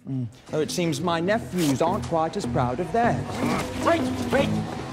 Though it seems my nephews aren't quite as proud of theirs. Wait!